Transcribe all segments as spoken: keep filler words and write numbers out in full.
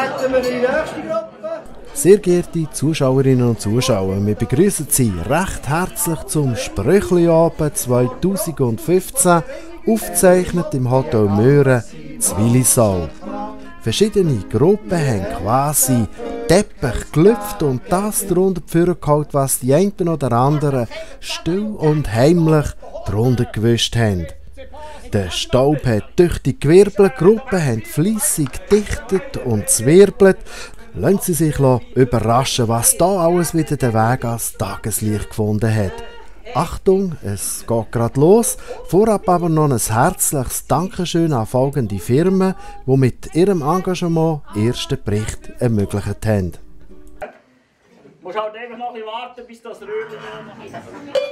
treten wir in die nächste Gruppe. Sehr geehrte Zuschauerinnen und Zuschauer, wir begrüßen Sie recht herzlich zum Sprüchli-Abend zweitausendfünfzehn, aufgezeichnet im Hotel Möhren, Willisau. Verschiedene Gruppen haben quasi Teppich gelüpft und das darunter gehauen, was die einen oder anderen still und heimlich darunter gewischt haben. Der Staub hat tüchtig gewirbelt, die Gruppen haben fleissig gedichtet und zwirbelt. Lassen Sie sich überraschen, was da alles wieder den Weg ans Tageslicht gefunden hat. Achtung, es geht gerade los. Vorab aber noch ein herzliches Dankeschön an folgende Firmen, die mit ihrem Engagement den ersten Bericht ermöglicht haben. Du musst halt einfach noch ein bisschen warten, bis das Röhrchen noch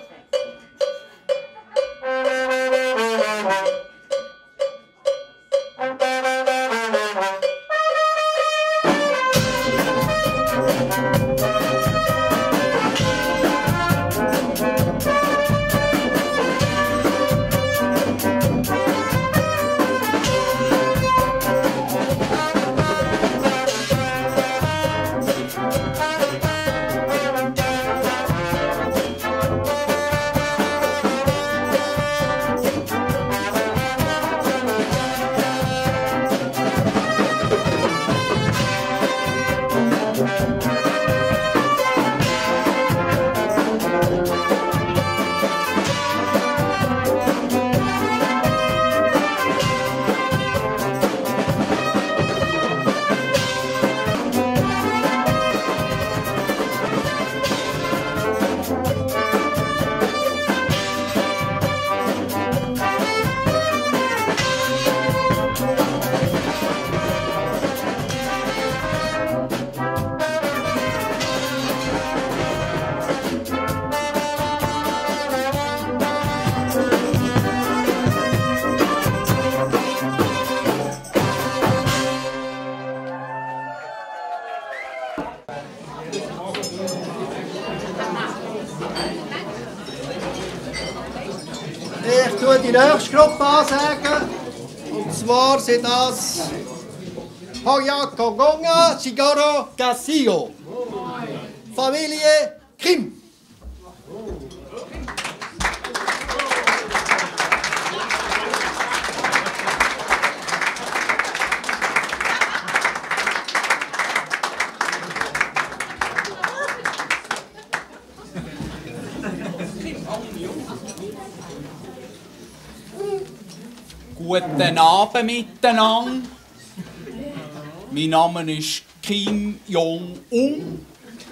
Ich tue die nächste Gruppe ansagen. Und zwar sind das Hoya Kogonga Sigaro Casio. Familie Kim. Guten Abend miteinander. Mein Name ist Kim Jong-un,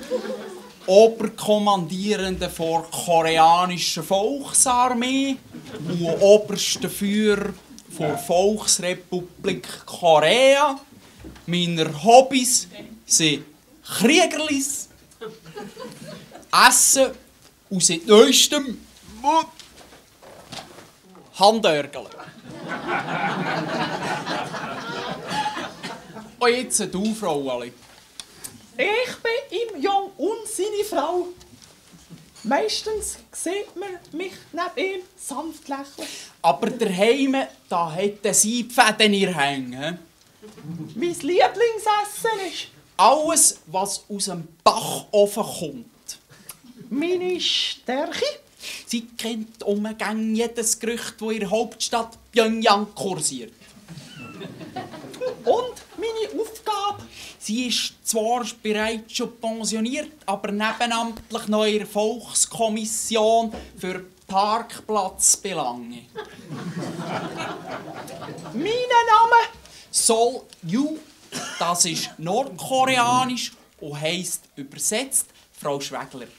Oberkommandierender der koreanischen Volksarmee und oberster Führer der Volksrepublik Korea. Meine Hobbys sind Kriegerlis, Essen und seit neuestem Handörgeln. Und jetzt du, Frau Ali. Ich bin im Jong-un seine Frau. Meistens sieht man mich neben ihm sanft lächeln. Aber daheim, da hat er Siebfäden in hängen. Mein Lieblingsessen ist alles, was aus dem Backofen kommt. meine Stärke. Sie kennt umgang jedes Gerücht, das in der Hauptstadt Pyongyang kursiert. Und meine Aufgabe? Sie ist zwar bereits schon pensioniert, aber nebenamtlich noch in der Volkskommission für Parkplatzbelange. Mein Name? Sol Yu, das ist nordkoreanisch und heisst übersetzt Frau Schwegler.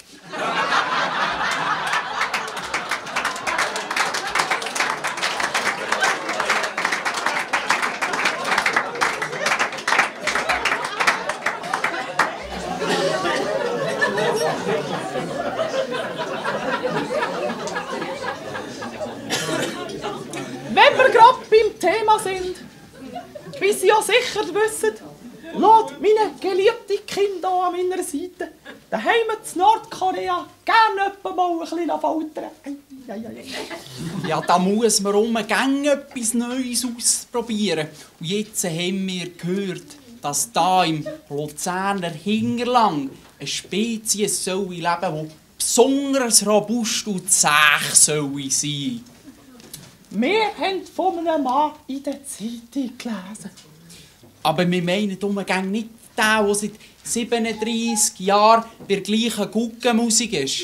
Wenn wir gerade beim Thema sind, wie Sie ja sicher wissen, lässt meine geliebte Kinder an meiner Seite daheim in Nordkorea gerne mal ein bisschen foltern. Ja, da muss man umgehen etwas Neues ausprobieren. Und jetzt haben wir gehört, dass da im Luzerner Hinterland eine Spezies soll leben, die besonders robust und zäh soll sein. Wir haben von einem Mann in der Zeitung gelesen. Aber wir meinen umgang nicht den, der seit siebenunddreissig Jahren bei der gleichen Guggenmusik ist.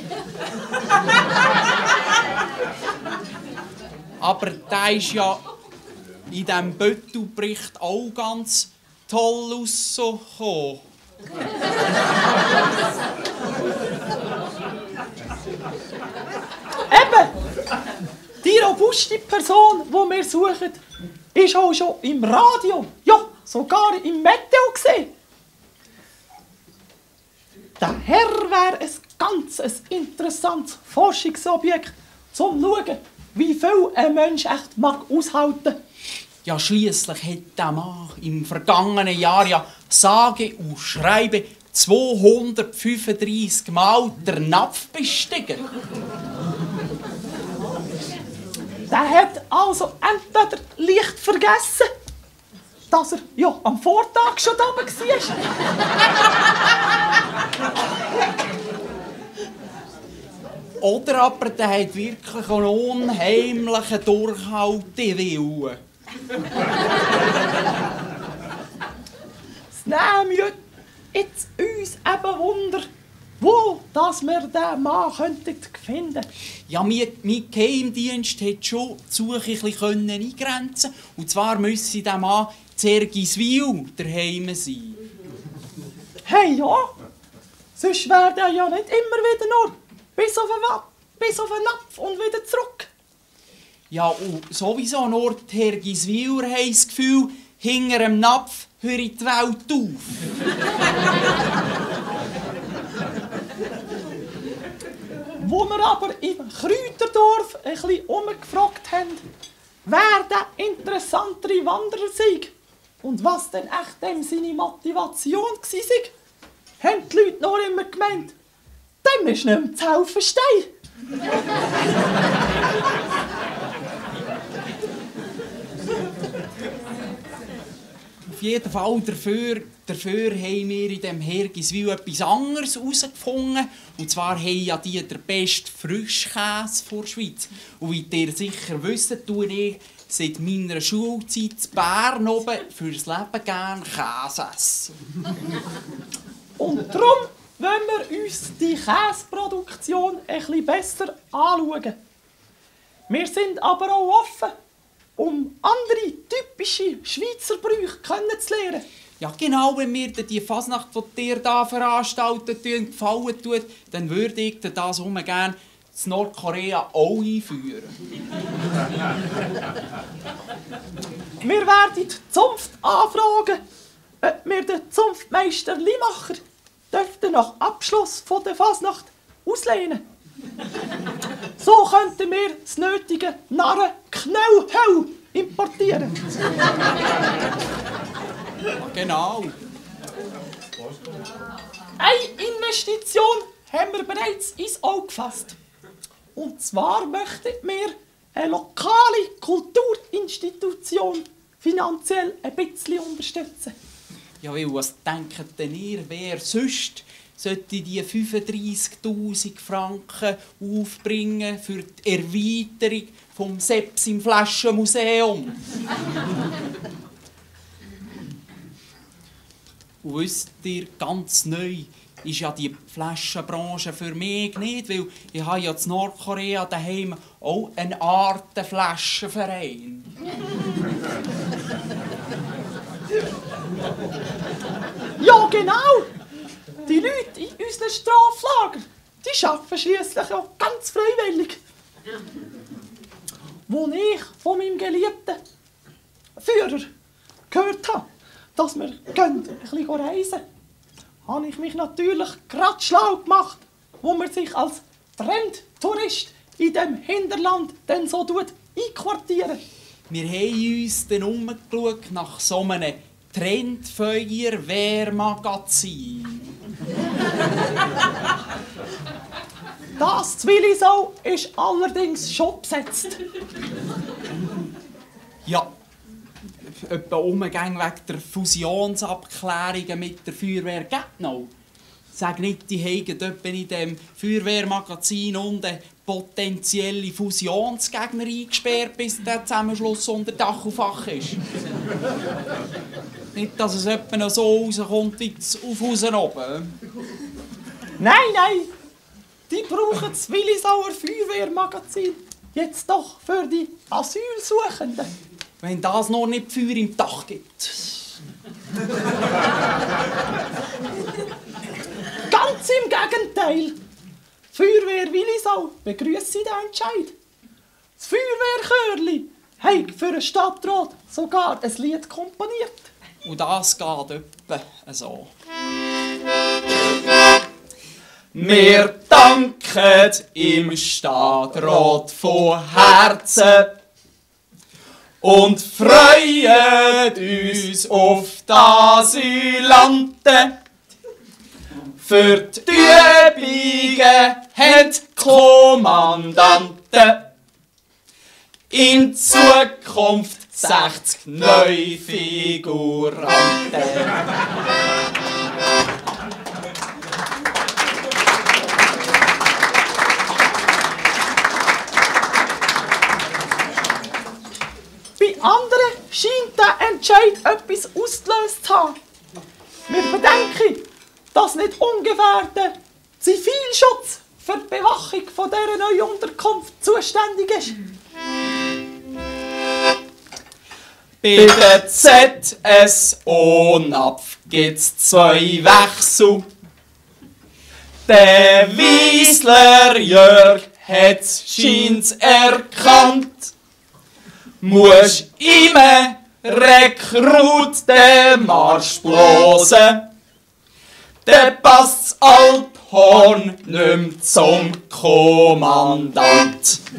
Aber der ist ja in diesem Böttelbericht auch ganz toll rausgekommen. Eben! Die robuste Person, die wir suchen, ist auch schon im Radio, ja, sogar im Meteo gesehen. Der Herr wäre ein ganz ein interessantes Forschungsobjekt, um zu schauen, wie viel ein Mensch echt mag aushalten. Ja, schliesslich hat der Mann im vergangenen Jahr ja sage und schreibe zweihundertfünfunddreissig Mal den Napf bestiegen. Der hat also entweder leicht vergessen, dass er ja am Vortag schon da war. Oder aber der hat wirklich einen unheimlichen Durchhaltewillen. Es nimmt jetzt uns eben Wunder, wo dass wir diesen Mann könnten finden. Ja, mein, mein Geheimdienst hat schon die Suche ein bisschen eingrenzen. Und zwar müsse der Mann in Ergiswil daheim sein. Hey, ja, sonst wäre der ja nicht immer wieder nur bis auf den, Wa- bis auf den Napf und wieder zurück. Ja, und sowieso nur die Ergiswiler haben das Gefühl, hinter dem Napf höre die Welt auf. Wo wir aber im Kräuterdorf ein bisschen umgefragt haben, wer der interessantere Wanderer sei und was denn echt dem seine Motivation war, haben die Leute noch immer gemeint, dem ist nicht mehr zu helfen Stein. Auf jeden Fall dafür, dafür haben wir in diesem Hergiswil etwas anderes herausgefunden. Und zwar haben ja die den besten Frischkäse der Schweiz. Und wie ihr sicher wisst, tue ich seit meiner Schulzeit in Bern oben fürs Leben gerne Käse essen. Und darum wollen wir uns die Käseproduktion ein bisschen besser anschauen. Wir sind aber auch offen, um andere typische Schweizer Brüche kennenzulernen. Ja, genau, wenn mir die Fasnacht, die ihr hier veranstaltet, gefallen tut, dann würde ich das gerne in Nordkorea auch einführen. Wir werden die Zunft anfragen, ob wir den Zunftmeister Limacher dürften nach Abschluss von der Fasnacht auslehnen. So könnten wir das nötige Narrenknauhau importieren. Genau. Eine Investition haben wir bereits ins Auge gefasst. Und zwar möchten wir eine lokale Kulturinstitution finanziell ein bisschen unterstützen. Ja, weil, was denkt denn ihr, wer sonst sollte die fünfunddreissigtausend Franken aufbringen für die Erweiterung vom Seps im Flaschenmuseum? Und wisst ihr, ganz neu ist ja die Flaschenbranche für mich nicht, weil ich habe ja in Nordkorea daheim auch eine Art Flaschenverein. Ja, genau! Die Leute in unseren Straflagern, die arbeiten schliesslich ja ganz freiwillig. Als ich von meinem geliebten Führer gehört habe, dass wir ein bisschen reisen, habe ich mich natürlich gerade schlau gemacht, wo man sich als Trendtourist in dem Hinterland dann so einquartieren. Wir haben uns dann umgeschaut nach so einem Trendfeuerwehrmagazin. Das Zwillisau ist allerdings schon besetzt. Ja, etwa umgehen wegen der Fusionsabklärungen mit der Feuerwehr Gätnau. Sag nicht, die haben etwa in dem Feuerwehrmagazin unten potenzielle Fusionsgegner eingesperrt, bis der Zusammenschluss unter Dach und Fach ist. Nicht, dass es etwa noch so rauskommt wie auf Hausen oben. Nein, nein, die brauchen das Willisauer Feuerwehrmagazin jetzt doch für die Asylsuchenden. Wenn das noch nicht Feuer im Dach gibt. Ganz im Gegenteil. Die Feuerwehr Willisau begrüßt den Entscheid. Das Feuerwehrchörli hat für den Stadtrat sogar ein Lied komponiert. Und das geht etwa so. Wir danken im Stadtrat von Herzen und freuen uns auf die Asylanten. Für die Übungen haben die Kommandanten in Zukunft sechzig neue Figuranten. Bei anderen scheint der Entscheid etwas ausgelöst zu haben. Wir bedenken, dass nicht ungefähr der Zivilschutz für die Bewachung von dieser neuen Unterkunft zuständig ist. Bei der Z S O N A P gibt's zwei Wechsel. Der Wiesler Jörg hat's scheint's erkannt. Muss im Rekrut den Marsch blosen. Dann passt's Althorn nicht mehr zum Kommandant.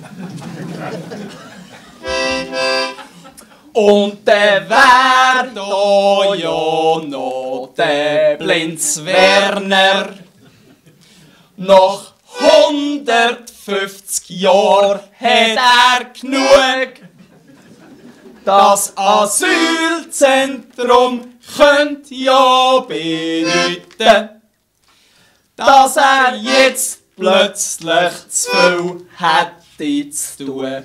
Und der wär da ja noch der Blinz Werner. Nach hundertfünfzig Jahren hat er genug. Das Asylzentrum könnte ja bedeuten, dass er jetzt plötzlich zu viel hätte zu tun.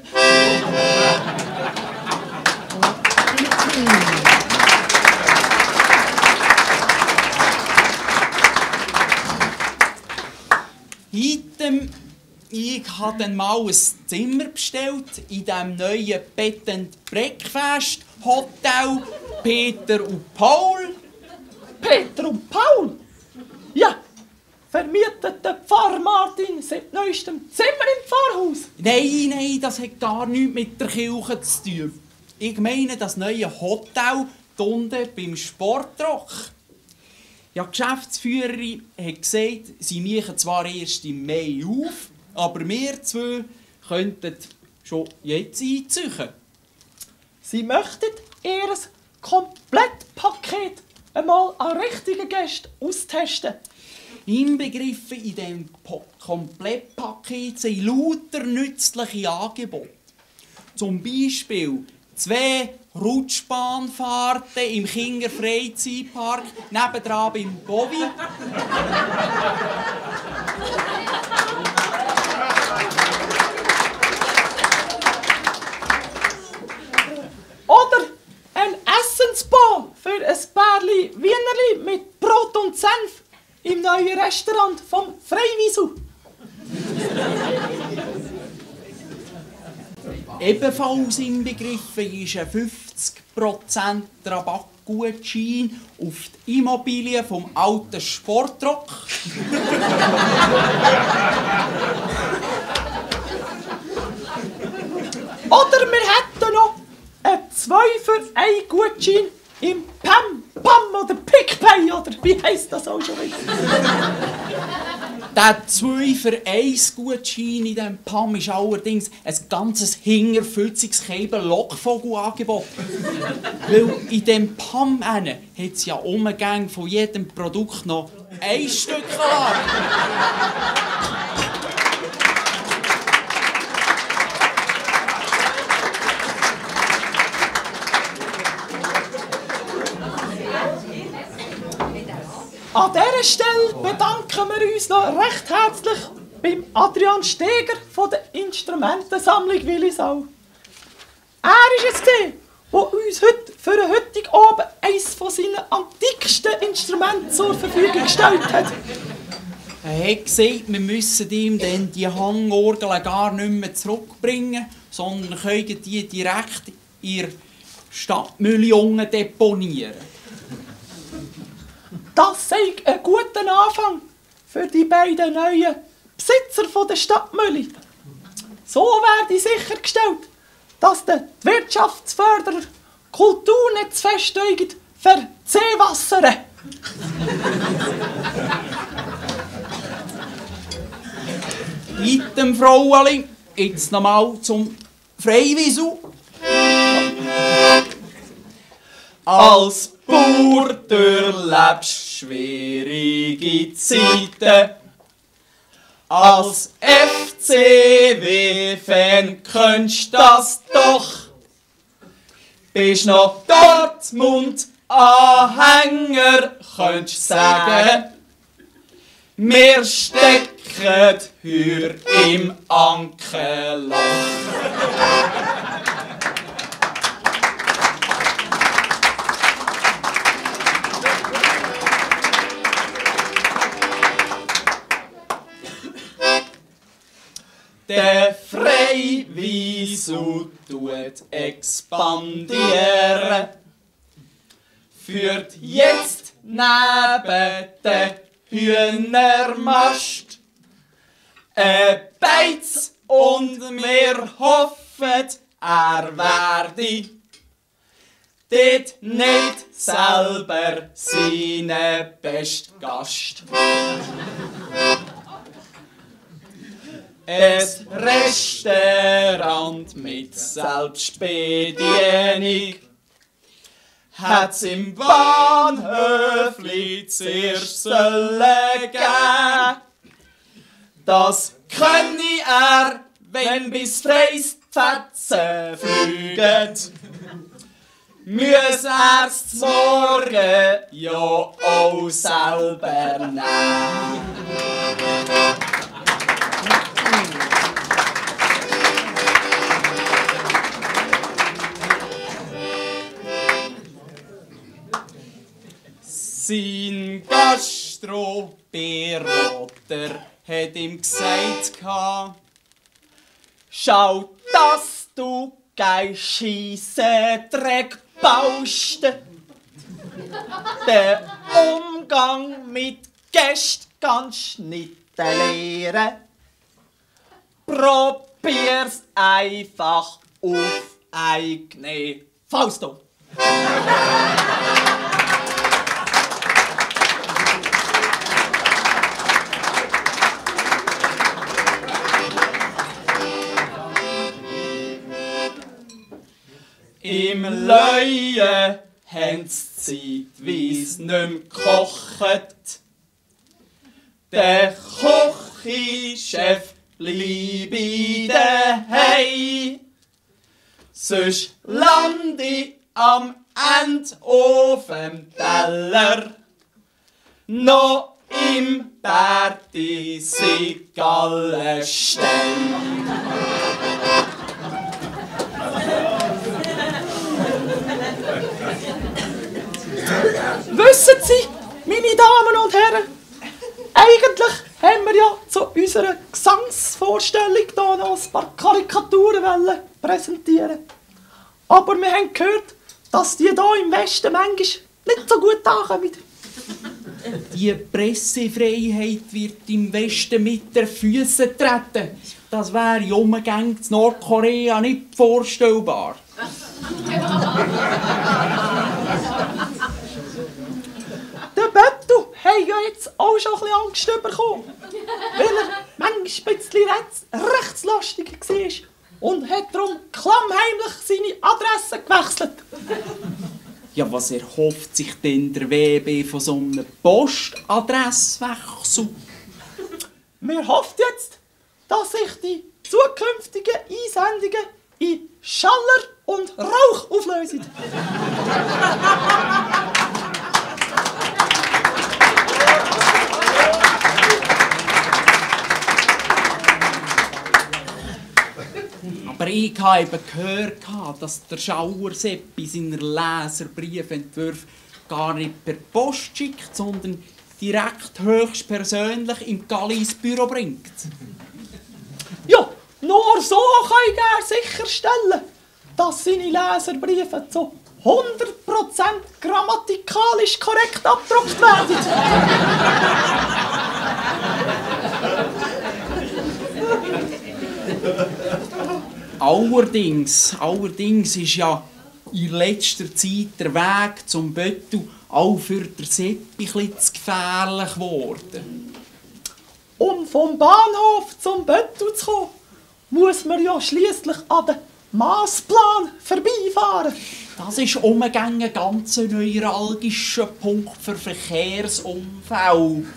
Heute, ich habe dann mal ein Zimmer bestellt in dem neuen Bed and Breakfast Hotel Peter und Paul. Peter und Paul? Ja, vermietet der Pfarrer Martin seit neuestem Zimmer im Pfarrhaus? Nein, nein, das hat gar nichts mit der Kirche zu tun. Ich meine das neue Hotel unten beim Sportrock. Ja, die Geschäftsführerin hat gesagt, sie machen zwar erst im Mai auf, aber wir zwei könnten schon jetzt einziehen. Sie möchten ihr Komplettpaket einmal an richtigen Gästen austesten. Inbegriffen in diesem Komplettpaket sind lauter nützliche Angebote. Zum Beispiel zwei Rutschbahnfahrten im Kinderfreizeitpark nebendran beim Bovi. Oder ein Essensbon für ein Pärli Wienerli mit Brot und Senf im neuen Restaurant vom Freiwiesel. Ebenfalls inbegriffen ist ein fünfzig Prozent Rabattgutschein auf die Immobilie vom alten Sportrock. Oder wir hätten noch einen zwei für ein Gutschein im Pam, Pam oder PicPay oder wie heisst das auch schon wieder? Der zwei für eins Gutschein in diesem P A M ist allerdings ein ganzes hingerfülziges Käber-Lockvogel-Angebot. Weil in diesem P A M hat es ja Umgänge von jedem Produkt noch ein Stück an. An dieser Stelle bedanken wir uns noch recht herzlich beim Adrian Steger von der Instrumentensammlung Willisau. Er war es, der uns heute für den heutigen Abend eines von seinen antiksten Instrumenten zur Verfügung gestellt hat. Er hat gesagt, wir müssen ihm dann die Hangorgeln gar nicht mehr zurückbringen, sondern können die direkt in der Stadtmühle deponieren. Das sei ein guter Anfang für die beiden neuen Besitzer der Stadtmühle. So werde sichergestellt, dass die Wirtschaftsförderer Kultur nicht zu feststeigen für Seewassern. Item, Fraueli, jetzt nochmal zum Freiwiesel. Als Bauer durchlebst schwierige Zeiten. Als F C W-Fan könntest das doch. Bist noch Dortmund-Anhänger, könntest sagen, wir stecken heuer im Ankerloch. Der Freiwiesel tut expandieren, führt jetzt neben den Hühnermast ein Beiz und wir hoffen, er werde dort nicht selber seinen besten Gast. Ein Restaurant mit Selbstbedienung hat's im Bahnhöfli zuerst sollen geben. Das könne er, wenn bis Freis die Fetzen fliegen. Müsse er's morgen ja auch selber nehmen. Sein Gastroberater hat ihm gesagt, schau, dass du kein Scheissendreck baust. Den Umgang mit Gästen kannst du nicht lernen. Probier's einfach auf eigene Faust. Im Leuen haben sie zeitweise nicht mehr gekocht. Der Küchenchef bleibe daheim. Sonst lande ich am Ende auf dem Teller noch im Berti Sigallenstein. Wissen Sie, meine Damen und Herren, eigentlich haben wir ja zu unserer Gesangsvorstellung hier noch ein paar Karikaturen präsentieren. Aber wir haben gehört, dass die hier im Westen manchmal nicht so gut ankommen. Die Pressefreiheit wird im Westen mit den Füßen treten. Das wäre umgängig in Nordkorea nicht vorstellbar. Der Bettu hat ja jetzt auch schon ein bisschen Angst bekommen, weil er manchmal ein bisschen rechts, rechtslastig war und hat darum klammheimlich seine Adresse gewechselt. Ja, was erhofft sich denn der W B von so einem Postadresswechsel? Wir hoffen jetzt, dass sich die zukünftigen Einsendungen in Schaller und Rauch auflösen. Ich habe eben gehört, dass der Schauerseppi seine Leserbriefentwürfe gar nicht per Post schickt, sondern direkt höchstpersönlich im Galli ins Büro bringt. Ja, nur so kann ich gerne sicherstellen, dass seine Leserbriefe zu hundert Prozent grammatikalisch korrekt abgedruckt werden. Allerdings, allerdings ist ja in letzter Zeit der Weg zum Böttel auch für den Seppi etwas gefährlich geworden. Um vom Bahnhof zum Böttel zu kommen, muss man ja schliesslich an den Massplan vorbeifahren. Das ist umgegangen ein ganz neuralgischer Punkt für Verkehrsunfälle.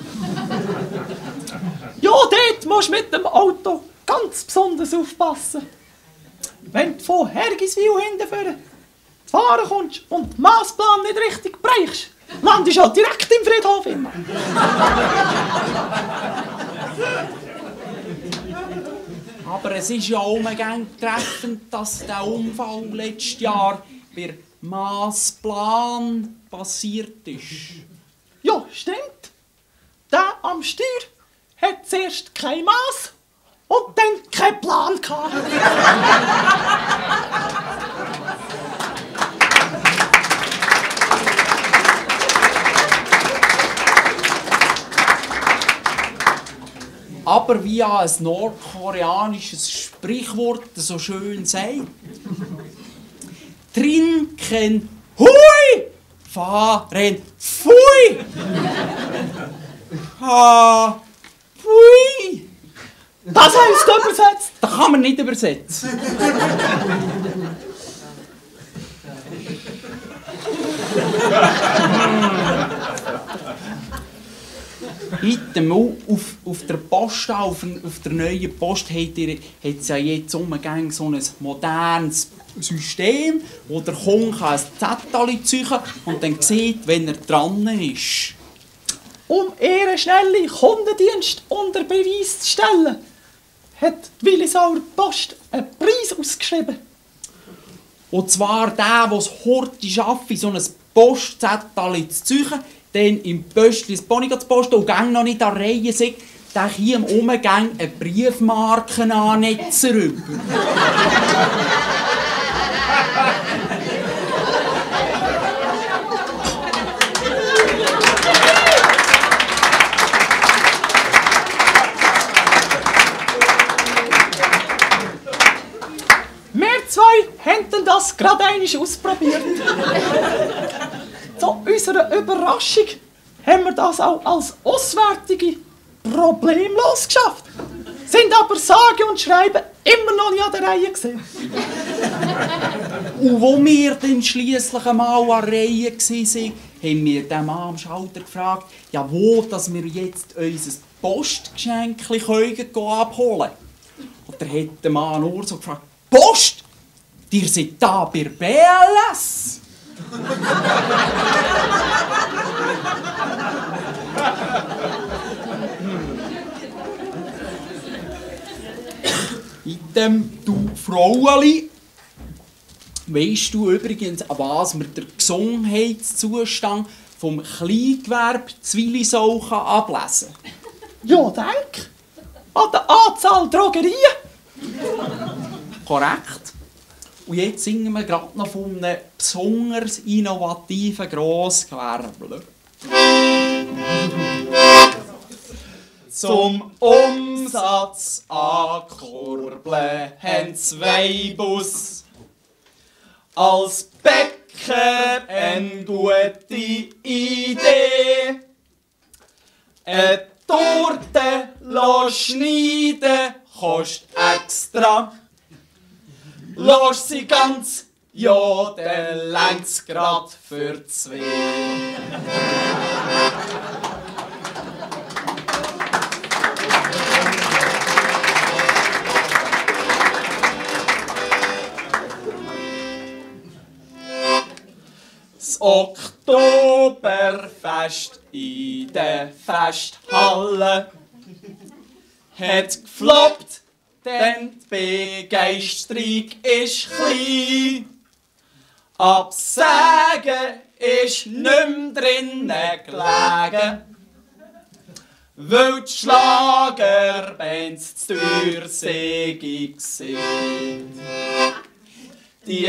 Ja, dort musst du mit dem Auto ganz besonders aufpassen. Wenn du von Hergiswil hinten fahren kommst und den Massplan nicht richtig bereichst, landest du halt direkt im Friedhof immer. Aber es ist ja umgegangen treffend, dass der Unfall letztes Jahr bei Massplan passiert ist. Ja, stimmt. Der am Steuer hat zuerst kein Maß und dann keinen Plan gehabt. Aber wie ja ein nordkoreanisches Sprichwort so schön sagt: Trinken hui, fahren pfui. Ha, pfui. Das heisst übersetzt. Das kann man nicht übersetzen. Heute auf, auf der Post, auf, auf der neuen Post, hat es ja jetzt umgegangen so ein modernes System, wo der Kunde ein Zettel ziehen kann und dann sieht, wenn er dran ist. Um ihren schnellen Kundendienst unter Beweis zu stellen, hat die Willisauer Post einen Preis ausgeschrieben. Und zwar der, der es heute schafft, so ein Postzettel zu ziehen, dann im Pöstchen das Pony zu posten und gang noch nicht an der Reihe sind, der hier im Umgang eine Briefmarke annetzer rüber. Wir zwei haben das gerade einmal ausprobiert. Zu unserer Überraschung haben wir das auch als Auswärtige problemlos geschafft. Sind aber sage und schreiben immer noch nicht an der Reihe gewesen. Und wo wir dann schliesslich einmal an der Reihe waren, haben wir den Mann am Schalter gefragt, ja, wo dass wir jetzt unser Postgeschenk abholen können. Und da hat der Mann nur so gefragt: Post? Ihr seid da bei B L S? In dem du Fraueli, weisst du übrigens, an was wir den Gesundheitszustand vom Kleingewerbe Zwillisau ablesen kann? Ja, denk an die Anzahl Drogerien. Korrekt. Und jetzt singen wir gerade noch von einem besonders innovativen Grossgewerbler. Zum Umsatz ankurbeln haben zwei Bus. Als Bäcker eine gute Idee. Eine Torte schneiden kostet extra. Lass sie ganz, ja, dann längt's grad für zwei. Das Oktoberfest in der Festhalle hat gefloppt denn die Begeisterung ist klein. Absagen ist nicht mehr drinnen gelegen, weil die Schlagerbands zu teuer sei. Die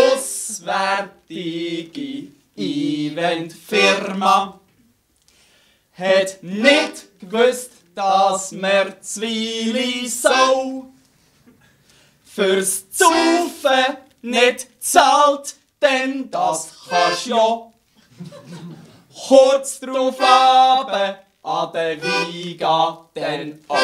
auswärtige Eventfirma hat nicht gewusst, dass wir Zwilisau fürs Zaufen nicht zahlt, denn das kannst ja kurz drauf runter an der Wiega denn auch.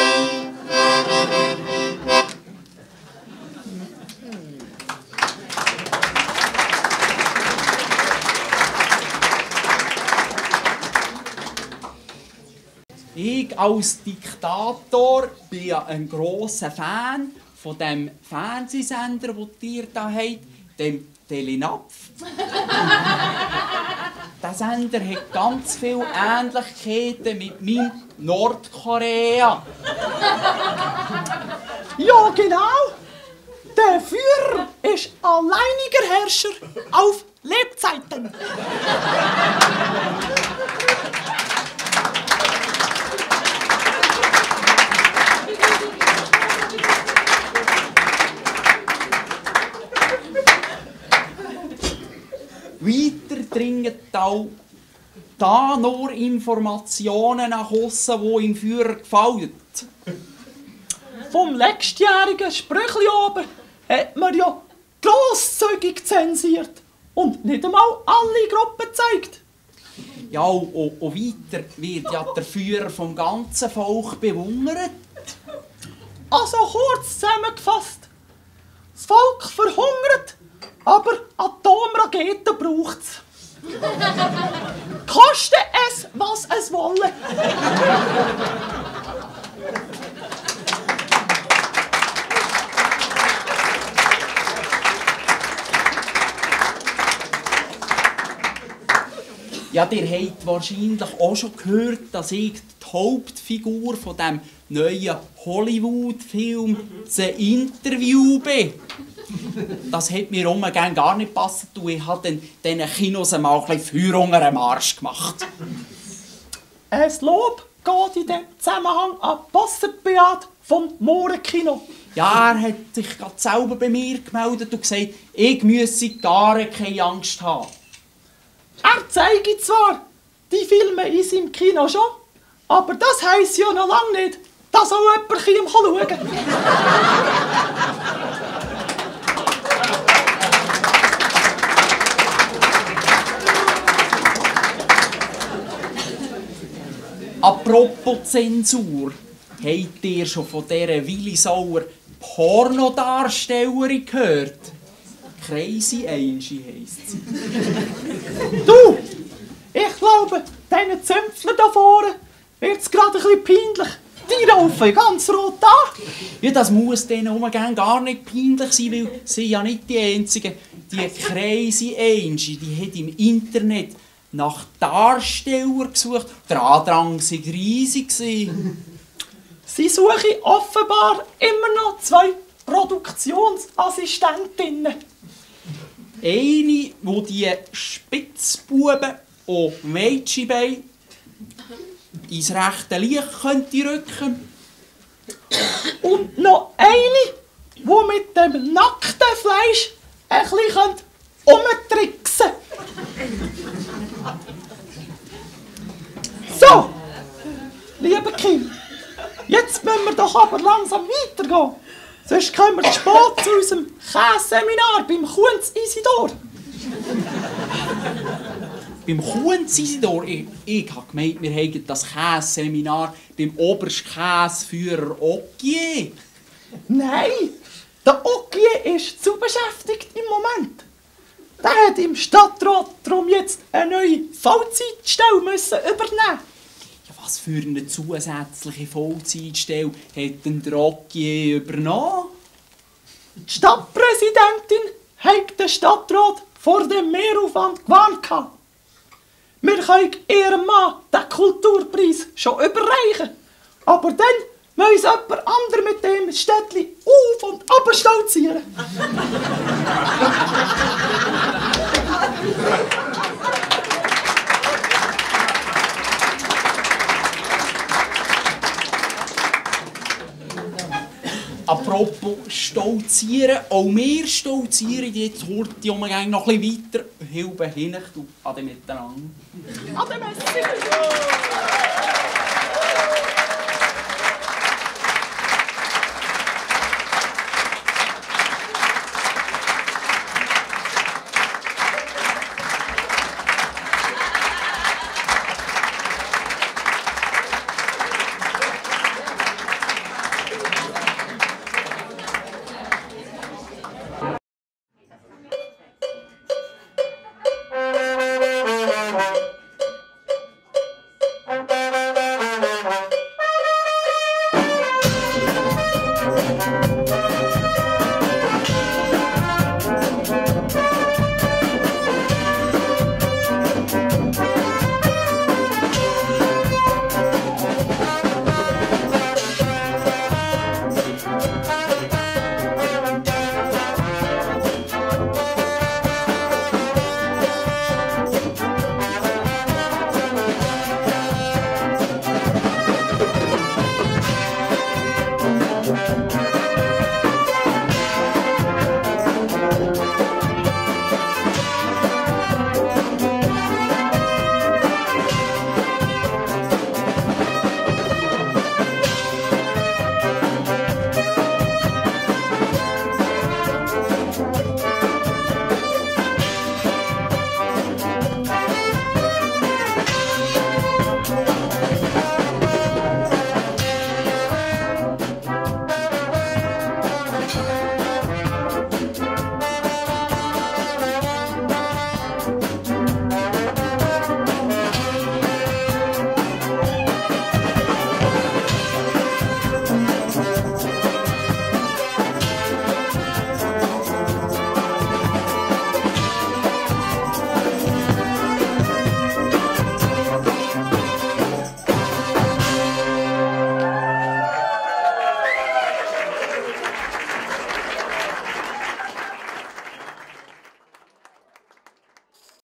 Ich als Diktator bin ja ein grosser Fan von dem Fernsehsender, den ihr hier habt, dem Telenapf. Der Sender hat ganz viele Ähnlichkeiten mit meinem Nordkorea. Ja, genau. Der Führer ist alleiniger Herrscher auf Lebzeiten. Weiter dringen auch da nur Informationen nach aussen, die im Führer gefallen. Vom letztjährigen Sprüchli oben hat man ja grosszügig zensiert und nicht einmal alle Gruppen gezeigt. Ja, und, und weiter wird ja der Führer vom ganzen Volk bewundert. Also kurz zusammengefasst, das Volk verhungert, aber Atomraketen braucht's. Koste es, was es wolle. Ja, ihr habt wahrscheinlich auch schon gehört, dass ich die Hauptfigur von dem neuen Hollywood-Film «The Interview» bin. Das hat mir umgehend gar nicht gepasst. Ich habe diesen Kinos einmal ein bisschen Feuer unter den Marsch gemacht. Ein Lob geht in diesem Zusammenhang an Basserbeat vom Mohrenkino. Ja, er hat sich gerade selber bei mir gemeldet und gesagt, ich müsse gar keine Angst haben. Er zeige zwar die Filme in seinem Kino schon, aber das heisst ja noch lange nicht, dass auch jemand ihm schauen kann. Apropos Zensur, habt ihr schon von dieser Willisauer Pornodarstellerin gehört? Crazy Angie heisst sie. Du, ich glaube, diesen Zümpfler da vorne wird es gerade ein bisschen peinlich. Die laufen ganz rot an. Ja, das muss denen umgehen gar nicht peinlich sein, weil sie ja nicht die Einzigen. Die Crazy Angie, die hat im Internet nach Darstellern gesucht. Der Andrang war riesig. Sie suchen offenbar immer noch zwei Produktionsassistentinnen. Eine, die die Spitzbuben und Mädchenbeine ins rechte Licht könnte rücken. Und noch eine, die mit dem nackten Fleisch ein bisschen umtricksen könnte. So, liebe Kim, jetzt müssen wir doch aber langsam weitergehen. Sonst kommen wir zu spät zu unserem Kässeminar beim Kunz Isidor. Beim Kunz Isidor? Ich, ich habe gemeint, wir hätten das Kässeminar beim Oberstkäseführer Ogier. Nein, der Ogier ist zu beschäftigt im Moment. Der hat im Stadtrat darum jetzt eine neue Vollzeitstelle müssen übernehmen. Ja, was für eine zusätzliche Vollzeitstelle hat denn der Ogier übernommen? Die Stadtpräsidentin hat den Stadtrat vor dem Mehraufwand gewarnt. Wir können ihrem Mann den Kulturpreis schon überreichen. Aber dann muss jemand anderes mit dem Städtchen auf- und abstolzieren. Apropos stolzieren, auch wir stolzieren jetzt heute um noch ein bisschen weiter. Hilfe hin, du, ade miteinander. Ade, Messi!